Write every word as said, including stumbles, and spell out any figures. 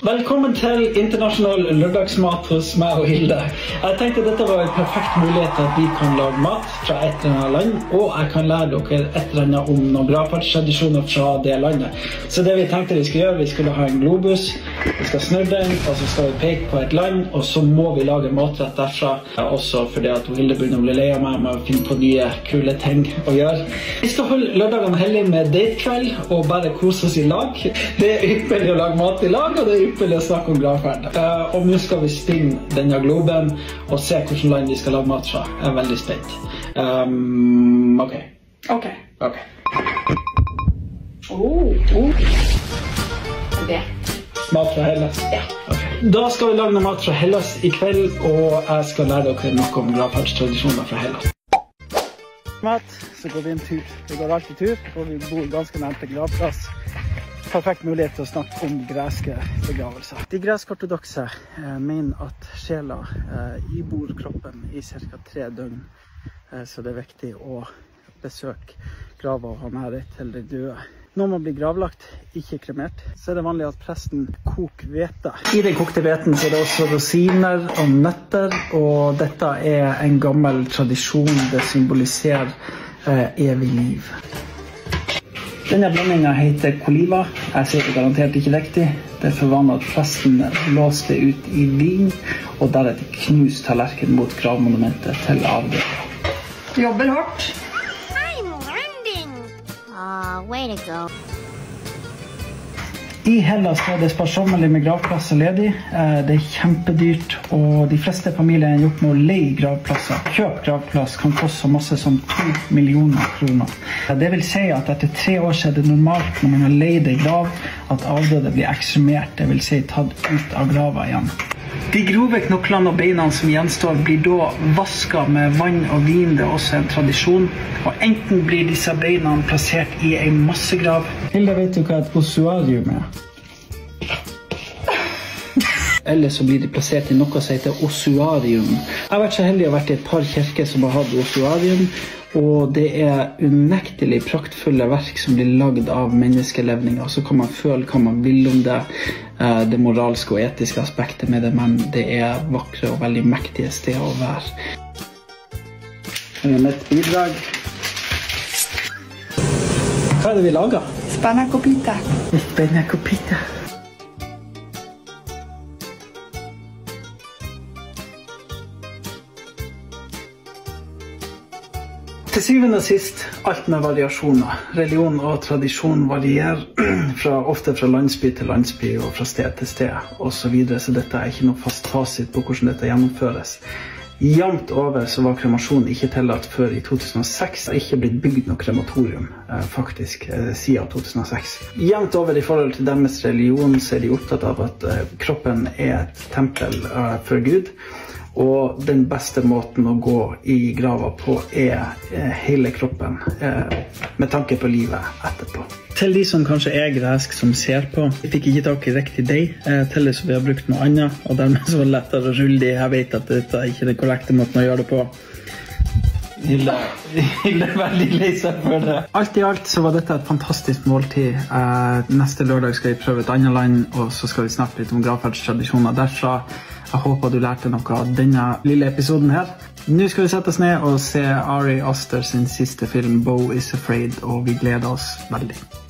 Velkommen til internasjonal lørdagsmat hos meg og Hilde. Jeg tenkte dette var en perfekt mulighet til at vi kan lage mat fra et eller annet land, og jeg kan lære dere et eller annet om noen gravferdstradisjoner fra det landet. Så det vi tenkte vi skulle gjøre, vi skulle ha en globus, vi skal snurre den, og så skal vi peke på et land, og så må vi lage matrett derfra. Også fordi at Hilde begynner å bli lei av meg med å finne på nye, kule ting å gjøre. Vi skal holde lørdagene hellig med datekveld, og bare kose oss i lag. Det er ypperlig å lage mat i lag, og det er ypperlig å snakke om gravferd. Uh, og nå skal vi spinne denne globen og se hvilket land vi skal lage mat fra. Jeg er veldig spent. Um, ok. Ok. Ok. Oh, oh. Det. Mat fra Hellas? Ja. Okay. Da skal vi lage noe mat fra Hellas i kveld, og jeg skal lære dere noe om gravferdstradisjoner fra Hellas. Mat, så går vi en tur. Vi går alltid tur, og vi bor ganske nærmt en gravplass. Perfekt mulighet til å snakke om greske begravelser. De gresk-ortodokse eh, mener at sjela eh, ibor kroppen i cirka tre døgn, eh, så det er viktig å besøke graver og ha nærhet til de døde. Når man blir gravlagt, ikke kremert, så er det vanlig at presten koker hvete. I den kokte hveten så er det også rosiner og nøtter, og dette er en gammel tradisjon. Det symboliserer eh, evig liv. Denne blandingen heter koliva. Jeg sier det garantert ikke riktig. Det er for vanlig at presten blåser det ut i vin, og deretter knus tallerken mot gravmonumentet til avdøde. Du jobber hardt. I'm landing. Ah, uh, way to go. I Hellas er det sparsommelig med gravplasser ledig. Det er kjempedyrt, og de fleste familier har gjort med å leie gravplasser. Kjøp gravplass kan koste så masse som to millioner kroner. Det vil si at etter tre år så er det normalt når man har leid en grav at avdøde blir ekshumert, det vil si tatt ut av grava igjen. De grove knoklene og beina som gjenstår blir da vasket med vann og vin. Det er også en tradisjon. Og enten blir disse beina plassert i en massegrav. Hilde, vet du hva et ossuarium er? Eller så blir de plassert i noe som heter ossuarium. Jeg har vært så heldig å ha vært i et par kirker som har hatt ossuarium. Og det er unektelig praktfulle verk som blir lagd av menneskelevninger. Så kan man føle hva man vil om det, det moralske og etiske aspektet med det, men det er vakre og veldig mektige steder å være. Det er mitt bidrag. Hva er det vi lager? Spanakopita. Spanakopita. Til syvende og sist, alt med variasjoner. Religion og tradisjon varierer fra, ofte fra landsby til landsby og fra sted til sted og så videre, så dette er ikke noe fast fasit på hvordan dette gjennomføres. Jevnt over så var kremasjon ikke tillatt før i to tusen og seks. Det har ikke blitt bygd noe krematorium, faktisk, siden to tusen og seks. Jevnt over i forhold til deres religion så er de opptatt av at kroppen er et tempel for Gud. Og den beste måten å gå i grava på er hele kroppen, med tanke på livet etterpå. Til de som kanskje er gresk som ser på, jeg fikk ikke tak i riktig deg, til det så vi har brukt noe annet, og dermed så var det lettere å rulle de. Jeg vet at dette er ikke den korrekte måten å gjøre det på. Hilde, Hilde er veldig lei seg for det. Alt i alt så var dette et fantastisk måltid. Neste lørdag skal vi prøve et annet land, og så skal vi snakke litt om gravferdstradisjoner derfra. Jeg håper du lærte noe av denne lille episoden her. Nå skal vi sette oss ned og se Ari Aster sin siste film, Beau is Afraid, og vi gleder oss veldig.